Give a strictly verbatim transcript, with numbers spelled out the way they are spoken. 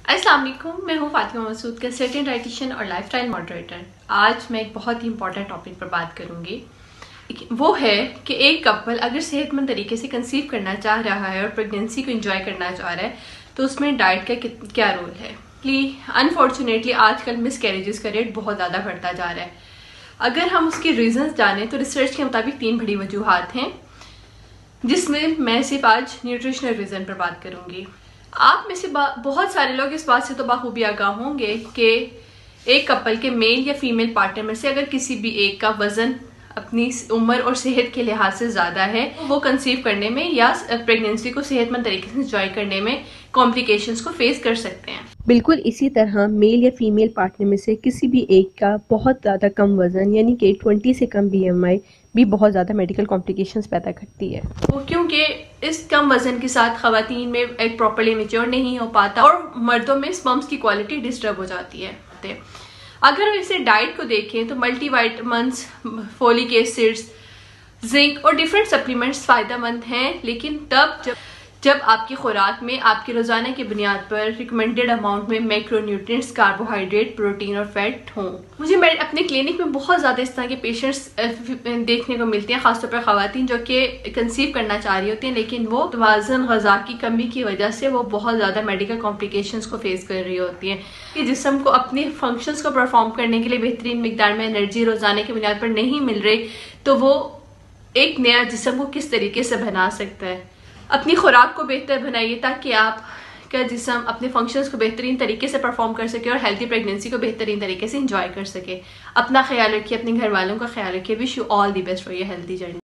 अस्सलाम वालेकुम, मैं हूँ फातिमा मसूद, कंसल्टेंट डाइटिशियन और लाइफस्टाइल मॉडरेटर। आज मैं एक बहुत ही इंपॉर्टेंट टॉपिक पर बात करूँगी। वो है कि एक कपल अगर सेहतमंद तरीके से कंसीव करना चाह रहा है और प्रेगनेंसी को एंजॉय करना चाह रहा है तो उसमें डाइट का क्या रोल है। अनफॉर्चुनेटली आजकल मिस कैरेजेस का रेट बहुत ज़्यादा बढ़ता जा रहा है। अगर हम उसके रीजंस जानें तो रिसर्च के मुताबिक तीन बड़ी वजूहात हैं, जिसमें मैं सिर्फ आज न्यूट्रिशनल रीज़न पर बात करूँगी। आप में से बहुत सारे लोग इस बात से तो बाखूबी आगाह होंगे कि एक कपल के मेल या फीमेल पार्टनर में से अगर किसी भी एक का वजन अपनी उम्र और सेहत के लिहाज से ज़्यादा है, वो कंसीव करने में या प्रेगनेंसी को सेहतमंद तरीके से एंजॉय करने में कॉम्प्लिकेशंस को फेस कर सकते हैं। बिल्कुल इसी तरह मेल या फीमेल पार्टनर में से किसी भी एक का बहुत ज़्यादा कम वजन यानी कि बीस से कम बीएमआई भी बहुत ज़्यादा मेडिकल कॉम्प्लिकेशंस पैदा करती है। वो क्योंकि इस कम वजन के साथ खवातीन में एक प्रॉपर्ली मैच्योर नहीं हो पाता और मर्दों में स्पर्म्स की क्वालिटी डिस्टर्ब हो जाती है। अगर हम इसे डाइट को देखें तो मल्टीविटामिन्स, फोलिक एसिड्स, जिंक और डिफरेंट सप्लीमेंट्स फ़ायदेमंद हैं, लेकिन तब जब जब आपकी खुराक में आपके रोजाना की बुनियाद पर रिकमेंडेड अमाउंट में मैक्रोन्यूट्रिएंट्स, कार्बोहाइड्रेट, प्रोटीन और फैट हों। मुझे मैं अपने क्लिनिक में बहुत ज़्यादा इस तरह के पेशेंट्स देखने को मिलते हैं, खासतौर पर खवातीन जो कि कंसीव करना चाह रही होती हैं, लेकिन वो तवाज़ुन ग़िज़ा की कमी की वजह से वो बहुत ज़्यादा मेडिकल कॉम्प्लिकेशंस को फेस कर रही होती हैं कि जिस्म को अपने फंक्शंस को परफॉर्म करने के लिए बेहतरीन मिकदार में एनर्जी रोजाना की बुनियाद पर नहीं मिल रही, तो वो एक नया जिस्म को किस तरीके से बना सकता है। अपनी खुराक को बेहतर बनाइए ताकि आपका जिस्म अपने फंक्शंस को बेहतरीन तरीके से परफॉर्म कर सके और हेल्थी प्रेगनेंसी को बेहतरीन तरीके से एंजॉय कर सके। अपना ख्याल रखिए, अपने घर वालों का ख्याल रखिए। Wish you all the best for your healthy journey.